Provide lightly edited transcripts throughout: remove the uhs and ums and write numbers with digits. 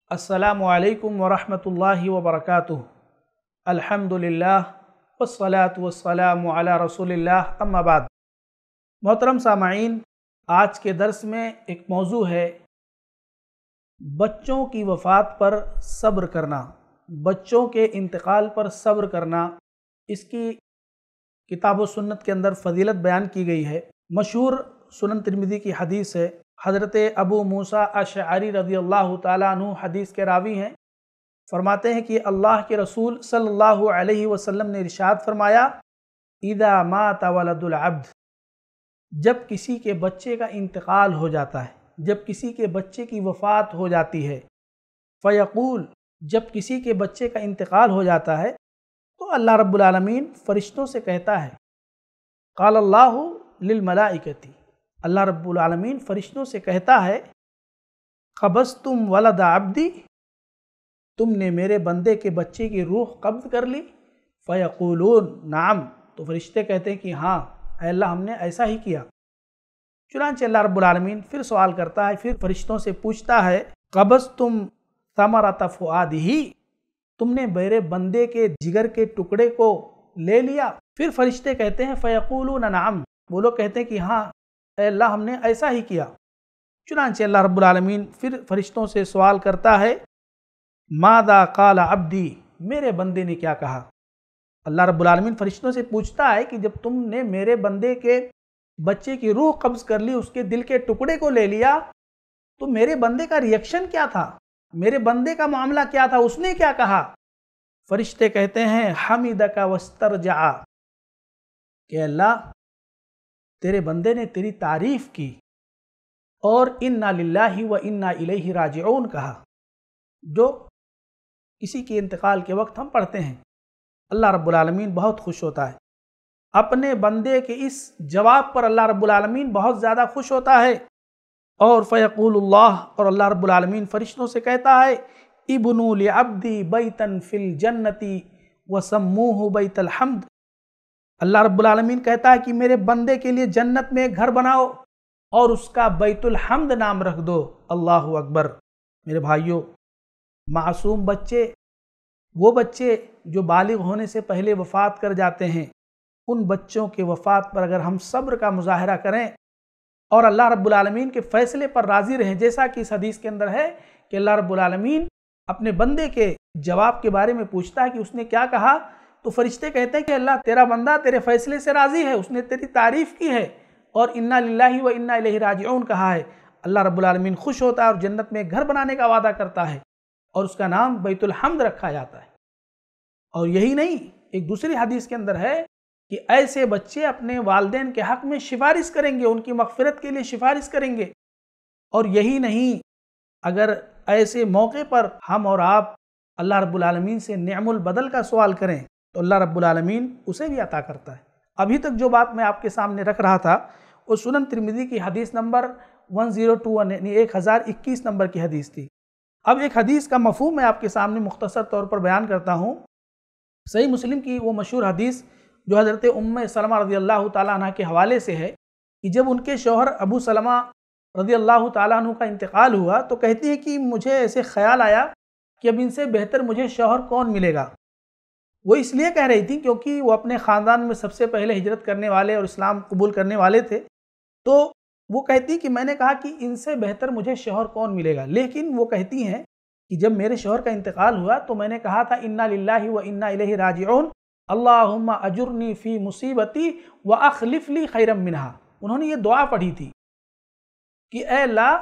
السلام علیکم ورحمۃ اللہ وبرکاتہ۔ الحمدللہ والصلاة والسلام علی رسول اللہ، اما بعد۔ محترم سامعین، آج کے درس میں ایک موضوع ہے بچوں کی وفات پر صبر کرنا، بچوں کے انتقال پر صبر کرنا۔ اس کی کتاب و سنت کے اندر فضیلت بیان کی گئی ہے۔ مشہور سنن ترمذی کی حدیث ہے، حضرت ابو موسیٰ اشعری رضی اللہ تعالیٰ عنہ حدیث کے راوی ہیں، فرماتے ہیں کہ اللہ کے رسول صلی اللہ علیہ وسلم نے ارشاد فرمایا، اذا مات ولد العبد، جب کسی کے بچے کا انتقال ہو جاتا ہے، جب کسی کے بچے کی وفات ہو جاتی ہے، فیقول، جب کسی کے بچے کا انتقال ہو جاتا ہے تو اللہ رب العالمین فرشتوں سے کہتا ہے، قال اللہ للملائکۃ، اللہ رب العالمین فرشتوں سے کہتا ہے، قبضتم ولد عبدی، تم نے میرے بندے کے بچے کی روح قبض کر لی؟ فیقولون نعم، تو فرشتے کہتے ہیں کہ ہاں اے اللہ، ہم نے ایسا ہی کیا۔ چنانچہ اللہ رب العالمین پھر سوال کرتا ہے، پھر فرشتوں سے پوچھتا ہے، قبضتم ثمرۃ فؤادہ، تم نے میرے بندے کے جگر کے ٹکڑے کو لے لیا؟ پھر فرشتے کہتے ہیں، فیقولون نعم، وہ لوگ کہتے ہیں کہ ہاں اے اللہ، ہم نے ایسا ہی کیا۔ چنانچہ اللہ رب العالمین پھر فرشتوں سے سوال کرتا ہے، ماذا قال عبدی، میرے بندے نے کیا کہا؟ اللہ رب العالمین فرشتوں سے پوچھتا ہے کہ جب تم نے میرے بندے کے بچے کی روح قبض کر لی، اس کے دل کے ٹکڑے کو لے لیا، تو میرے بندے کا ریئیکشن کیا تھا؟ میرے بندے کا معاملہ کیا تھا؟ اس نے کیا کہا؟ فرشتے کہتے ہیں، حمدک واسترجع، کہ اللہ، تیرے بندے نے تیری تعریف کی اور انا للہ و انا الیہ راجعون کہا، جو کسی کے انتقال کے وقت ہم پڑھتے ہیں۔ اللہ رب العالمین بہت خوش ہوتا ہے، اپنے بندے کے اس جواب پر اللہ رب العالمین بہت زیادہ خوش ہوتا ہے۔ اور فیقول اللہ، اور اللہ رب العالمین فرشتوں سے کہتا ہے، ابنوا لعبدی بیتا فی الجنۃ وسموہ بیت الحمد، اللہ رب العالمین کہتا ہے کہ میرے بندے کے لیے جنت میں ایک گھر بناؤ اور اس کا بیت الحمد نام رکھ دو۔ اللہ اکبر۔ میرے بھائیوں، معصوم بچے، وہ بچے جو بالغ ہونے سے پہلے وفات کر جاتے ہیں، ان بچوں کے وفات پر اگر ہم صبر کا مظاہرہ کریں اور اللہ رب العالمین کے فیصلے پر راضی رہیں، جیسا کہ اس حدیث کے اندر ہے کہ اللہ رب العالمین اپنے بندے کے جواب کے بارے میں پوچھتا ہے کہ اس نے کیا کہا، تو فرشتے کہتے ہیں کہ اللہ، تیرا بندہ تیرے فیصلے سے راضی ہے، اس نے تیری تعریف کی ہے اور انا للہ و انا الیہ راجعون کہا ہے۔ اللہ رب العالمین خوش ہوتا ہے اور جنت میں ایک گھر بنانے کا وعدہ کرتا ہے اور اس کا نام بیت الحمد رکھا جاتا ہے۔ اور یہی نہیں، ایک دوسری حدیث کے اندر ہے کہ ایسے بچے اپنے والدین کے حق میں سفارش کریں گے، ان کی مغفرت کے لیے سفارش کریں گے۔ اور یہی نہیں، اگر ایسے موقع پر ہم اور آپ اللہ رب العالمین سے نعم البدل کا سوال کریں تو اللہ رب العالمین اسے بھی عطا کرتا ہے۔ ابھی تک جو بات میں آپ کے سامنے رکھ رہا تھا وہ سنن ترمذی کی حدیث نمبر 1021، یعنی 1021 نمبر کی حدیث تھی۔ اب ایک حدیث کا مفہوم میں آپ کے سامنے مختصر طور پر بیان کرتا ہوں۔ صحیح مسلم کی وہ مشہور حدیث جو حضرت ام سلمہ رضی اللہ تعالیٰ عنہ کے حوالے سے ہے کہ جب ان کے شوہر ابو سلمہ رضی اللہ تعالیٰ عنہ کا انتقال ہوا تو کہتی ہے کہ مجھے ایسے خیال آیا کہ اب ان سے بہتر مجھے شوہر کون ملے گا۔ وہ اس لیے کہہ رہی تھی کیونکہ وہ اپنے خاندان میں سب سے پہلے ہجرت کرنے والے اور اسلام قبول کرنے والے تھے، تو وہ کہتی کہ میں نے کہا کہ ان سے بہتر مجھے شوہر کون ملے گا، لیکن وہ کہتی ہیں کہ جب میرے شوہر کا انتقال ہوا تو میں نے کہا تھا، انا للہ و انا الیہ راجعون، اللہم اجرنی فی مصیبتی واخلف لی خیرا منہا۔ انہوں نے یہ دعا پڑھی تھی کہ اے اللہ،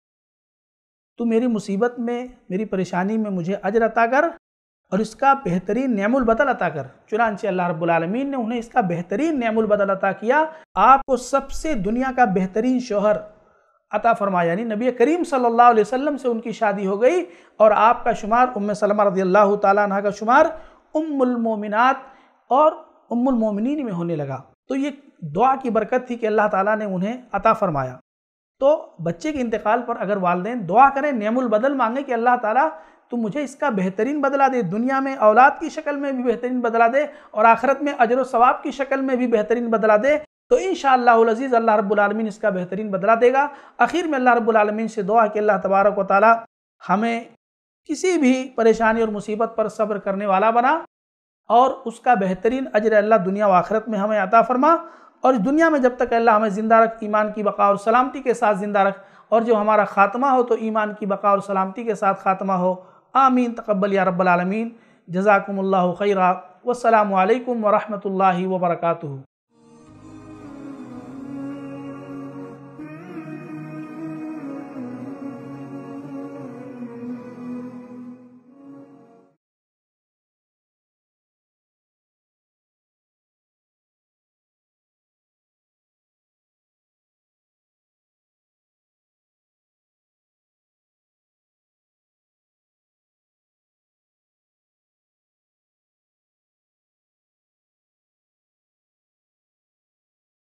تو میری مصیبت میں، میری پریشانی میں مجھے اجر عطا کر اور اس کا بہترین نعم البدل عطا کر۔ چنانچہ اللہ رب العالمین نے انہیں اس کا بہترین نعم البدل عطا کیا، آپ کو سب سے دنیا کا بہترین شوہر عطا فرمایا، یعنی نبی کریم صلی اللہ علیہ وسلم سے ان کی شادی ہو گئی اور آپ کا شمار ام سلمہ رضی اللہ تعالیٰ عنہ کا شمار ام المومنات اور ام المومنین میں ہونے لگا۔ تو یہ دعا کی برکت تھی کہ اللہ تعالیٰ نے انہیں عطا فرمایا۔ تو بچے کے انتقال پر اگر والدین دعا کریں، نعم البدل مانگیں کہ اللہ تعالیٰ تو مجھے اس کا بہترین بدلہ دے، دنیا میں اولاد کی شکل میں بھی بہترین بدلہ دے اور آخرت میں اجر و ثواب کی شکل میں بھی بہترین بدلہ دے، تو انشاءاللہ العزیز اللہ رب العالمین اس کا بہترین بدلہ دے گا۔ آخر میں اللہ رب العالمین سے دعا کہ اللہ تبارک و تعالی ہمیں کسی بھی پریشانی اور مصیبت پر صبر کرنے والا بنا، اور اس کا بہترین اجر اللہ دنیا و آخرت میں ہمیں عطا فرما، اور اس دنیا میں جب تک اللہ ہمیں زندہ رکھ ایمان کی بقا اور سلامتی کے ساتھ زندہ رکھ، اور جو ہمارا خاتمہ ہو تو ایمان کی بقا اور سلامتی کے ساتھ خاتمہ ہو۔ آمین تقبل یا رب العالمین۔ جزاکم اللہ خیرا، والسلام علیکم ورحمۃ اللہ وبرکاتہ۔